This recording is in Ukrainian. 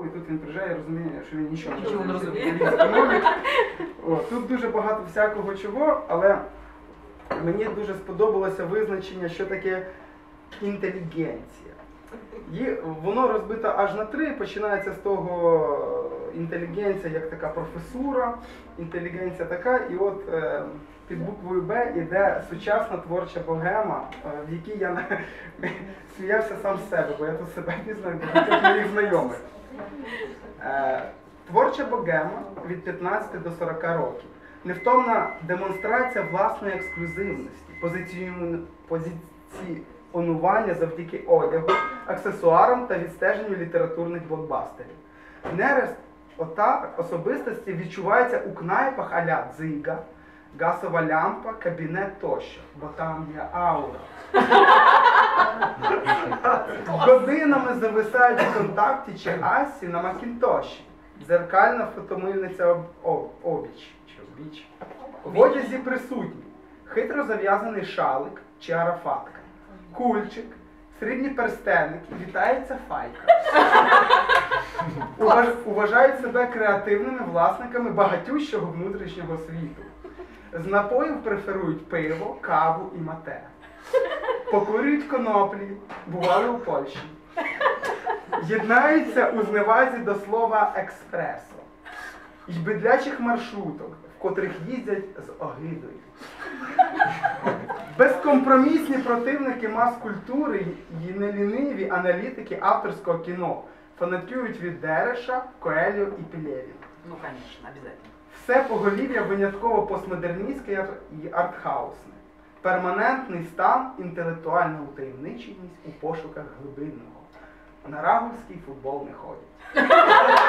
Європу, і тут він приїжджає і розуміє, що він нічого не розуміє. Тут дуже багато всякого чого, але мені дуже сподобалося визначення, що таке інтелігенція. Воно розбито аж на 3, починається з того інтелігенція як така професура, інтелігенція така, і от під буквою Б іде сучасна творча богема, в якій я сміявся сам з себе, бо я тут себе не знаю, бо тут моїх знайомих. Творча богема від 15 до 40 років. Невтомна демонстрація власної ексклюзивності, позиціонування завдяки одягу, аксесуарам та відстеженню літературних блокбастерів. Нерест особистості відчувається у кнайпах а-ля дзига, газова лямпа, кабінет тощо, бо там є аура. Годинами зависають в контакті чи асі на макінтоші. Дзеркальна фотомильниця обіч. В одязі присутні хитро зав'язаний шалик чи арафатка, кульчик, срібні перстеники, вітається файка. Уважають себе креативними власниками багатющого внутрішнього світу. З напоїв преферують пиво, каву і мате. Покурюють коноплі, бували у Польщі. Єднаються у зневазі до слова експресо й бедлячих маршруток, в котрих їздять з огидою. Безкомпромісні противники мас-культури і неліниві аналітики авторського кіно фанатюють від Дереша, Коельо і Пелевіна. Ну, конечно, обязательно. Все поголів'я винятково постмодерністське і артхаусне. Перманентний стан, інтелектуальна утаємниченість у пошуках глибинного. На Раговський футбол не ходять.